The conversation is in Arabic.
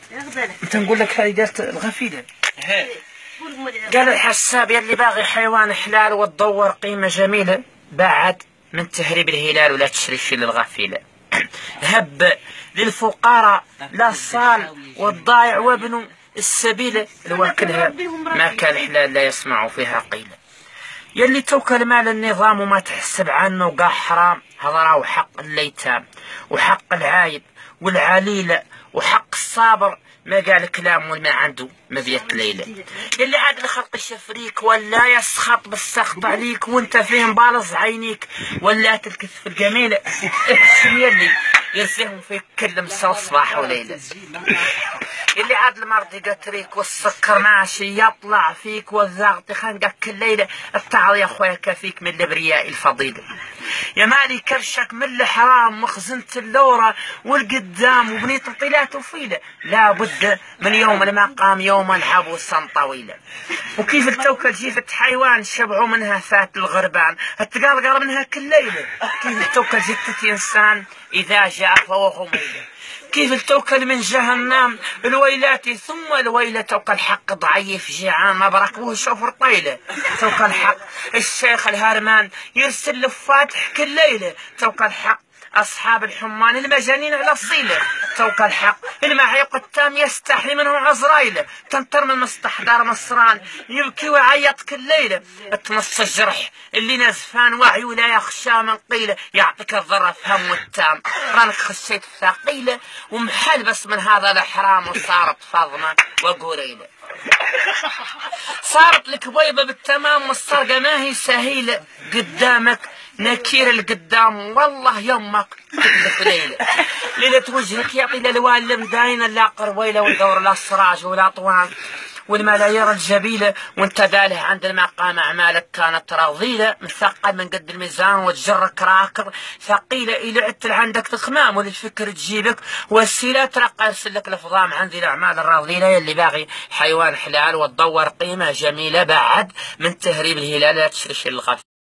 انت نقول لك هذه قالت الغفيله. قال الحساب يلي باغي حيوان حلال وتدور قيمه جميله بعد من تهريب الهلال ولا تشري شي للغفيله. هب للفقراء لا صال والضايع وابن السبيل الواكلها ما كان حلال لا يسمع فيها قيله. يلي توكل مال النظام وما تحسب عنه وقع حرام، هذا راهو حق الليتام وحق العايب والعليلة وحق الصابر ما قال كلام وما عنده مذية ليلة. يلي عاد الخلق الشفريك ولا يسخط بالسخط عليك وانت فيهم بالص عينيك ولا تلكث في الجميلة. احسن يلي يرسيهم فيك كل مساء صباح وليلة. اللي عاد المرض يقتريك والسكر ماشي يطلع فيك والضغط يخنقك كل ليلة. التعظ يا اخويا كافيك من الابرياء الفضيلة. يا مالي كرشك من الحرام وخزنة اللورة والقدام وبنيت الطيلات وفيلة. لا بد من يوم المقام يوم العبوسا طويلة. وكيف التوكل جيفة حيوان شبعوا منها فات الغربان التقرقر منها كل ليلة. كيف التوكل جثة انسان اذا جاء فوق ميلة. كيف التوكل من جهنم الويلات ثم الويلة. توكل حق ضعيف جيعان ما بركبوه شوفر طيلة. توكل حق الشيخ الهرمان يرسل لفاتح كل ليلة. توكل حق أصحاب الحمان المجانين على الصيلة. توكل حق المعيق التام يستحي منه عزرايلة. تنطر من مستحضر نصران يبكي ويعيط كل ليلة. تنص الجرح اللي نزفان وعي ولا يخشى من قيلة. يعطيك الضرة فهم والتام رانك خشيت ثقيلة ومحل بس من هذا الحرام وصارت فاضمة وقريلة. صارت لك بيضة بالتمام والسرقة ما هي سهيلة. قدامك نكير القدام والله يمك تكلف ليلة. ليلة وجهك يعطي الالوان المداينة لا قرويلة ودور لا سراج ولا طوان والملايير الجبيلة وانت داله عند المقام اعمالك كانت رضيلة. مثقل من قد الميزان وتجرك راكض ثقيلة الى عدت عندك تخمام والفكر تجيبك والسيلة ترقى يرسل لك الفضام عندي الاعمال الرضيلة يلي باغي حيوان حلال وتدور قيمة جميلة بعد من تهريب الهلال لا تشرش الغفل.